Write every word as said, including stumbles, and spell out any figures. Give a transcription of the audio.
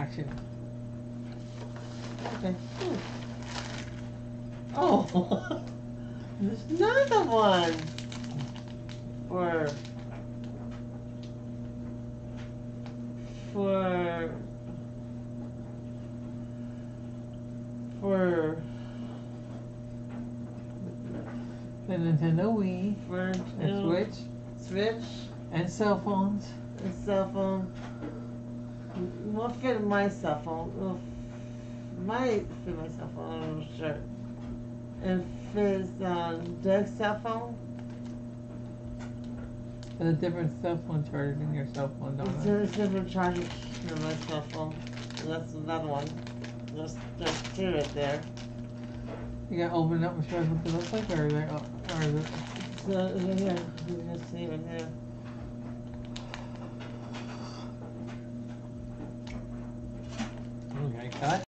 action. Okay. Oh, there's another one for for for The Nintendo Wii, for the you know, Switch, Switch and cell phones. and cell phone. Won't fit in my cell phone. Well, might fit my cell phone. I'm not sure. And fits um, Doug's cell phone. And a different cell phone charger than your cell phone, don't It's it? a different charger than my cell phone. That's another one. There's, there's two right there. You gotta open it up and show us what it looks like, or is it, or is it? So, yeah, you can see it here. Okay, cut.